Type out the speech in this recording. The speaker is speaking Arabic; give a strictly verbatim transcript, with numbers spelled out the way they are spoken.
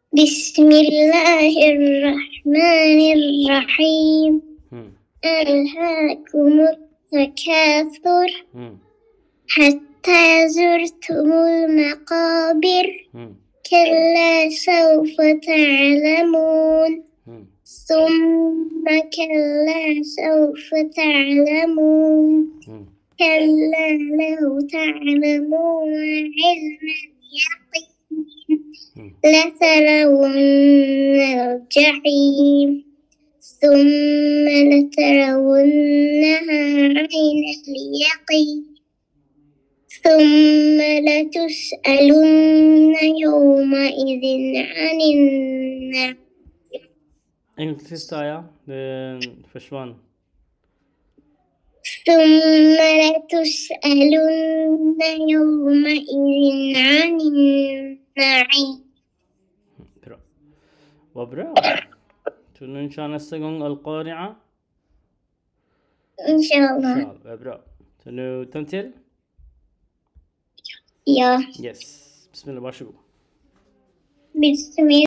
بسم الله الرحمن الرحيم. مم. ألهاكم التكاثر مم. حتى زرتم المقابر مم. كلا سوف تعلمون مم. ثم كلا سوف تعلمون مم. كلا لو تعلمون علم اليقين مم. لترون الجحيم ثم لترونها عين اليقين ثم لتسألن يومئذ عن النعيم. Engelsk sista ja. Det försvann. ثم لتسألن يومئذ عن النعيم. Bra. Vad bra. Så nu kör nästa gång القارعة. إن شاء إن الله. شاء الله. bra. Så nu تمثيل. يا Yes. بسم الله varsågod. بسم